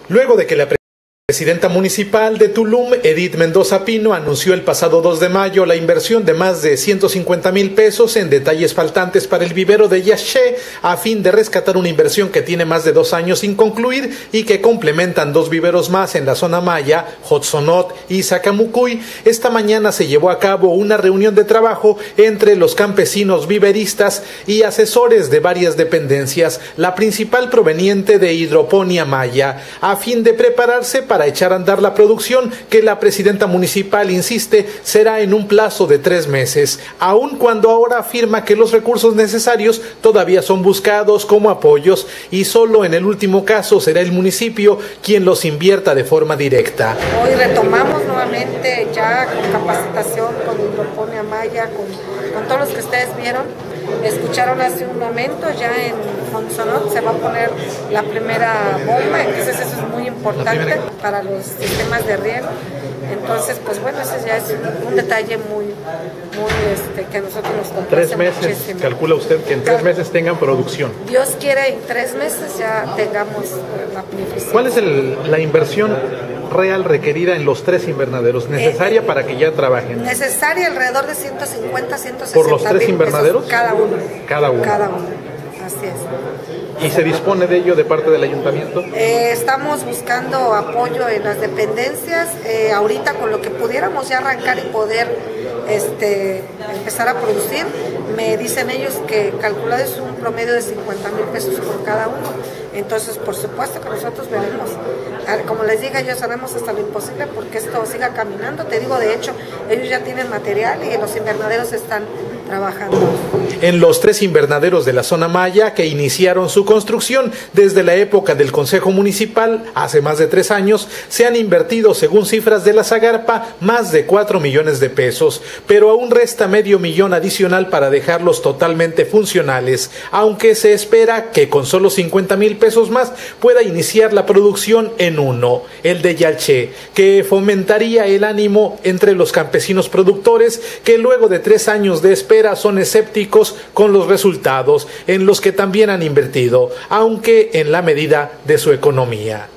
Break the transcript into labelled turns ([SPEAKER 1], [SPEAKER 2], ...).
[SPEAKER 1] Luego de que la presidenta municipal de Tulum, Edith Mendoza Pino, anunció el pasado 2 de mayo la inversión de más de 150,000 pesos en detalles faltantes para el vivero de Yaxché, a fin de rescatar una inversión que tiene más de 2 años sin concluir y que complementan 2 viveros más en la zona maya, Hotzonot y Zacamucuy. Esta mañana se llevó a cabo una reunión de trabajo entre los campesinos viveristas y asesores de varias dependencias, la principal proveniente de Hidroponía Maya, a fin de prepararse para echar a andar la producción que la presidenta municipal insiste será en un plazo de 3 meses, aun cuando ahora afirma que los recursos necesarios todavía son buscados como apoyos y solo en el último caso será el municipio quien los invierta de forma directa.
[SPEAKER 2] Hoy retomamos nuevamente ya con capacitación, con Hidroponía Maya, con todos los que ustedes vieron. Escucharon hace un momento, ya en Hotzonot se va a poner la primera bomba, entonces eso es muy importante para los sistemas de riego. Entonces, pues bueno, ese ya es un detalle muy que a nosotros nos complace
[SPEAKER 1] 3 meses,
[SPEAKER 2] muchísimo.
[SPEAKER 1] calcula usted que en 3 meses tengan producción.
[SPEAKER 2] Dios quiera en 3 meses ya tengamos la beneficio.
[SPEAKER 1] ¿Cuál es la inversión real requerida en los 3 invernaderos, necesaria para que ya trabajen?
[SPEAKER 2] Necesaria alrededor de 150, 160
[SPEAKER 1] ¿Por los 3 invernaderos?
[SPEAKER 2] Cada uno.
[SPEAKER 1] Cada uno.
[SPEAKER 2] Cada uno, así es.
[SPEAKER 1] ¿Y se dispone de ello de parte del ayuntamiento?
[SPEAKER 2] Estamos buscando apoyo en las dependencias, ahorita con lo que pudiéramos ya arrancar y poder empezar a producir. Me dicen ellos que calculado es un promedio de 50,000 pesos por cada uno. Entonces, por supuesto que nosotros veremos, como les digo, ellos haremos hasta lo imposible porque esto siga caminando. Te digo, de hecho, ellos ya tienen material y los invernaderos están trabajando.
[SPEAKER 1] En los 3 invernaderos de la zona maya que iniciaron su construcción desde la época del Consejo Municipal, hace más de 3 años, se han invertido, según cifras de la Zagarpa, más de 4 millones de pesos, pero aún resta medio millón adicional para dejarlos totalmente funcionales, aunque se espera que con solo 50,000 pesos más pueda iniciar la producción en uno, el de Yaxché, que fomentaría el ánimo entre los campesinos productores que luego de 3 años de espera son escépticos con los resultados en los que también han invertido, aunque en la medida de su economía.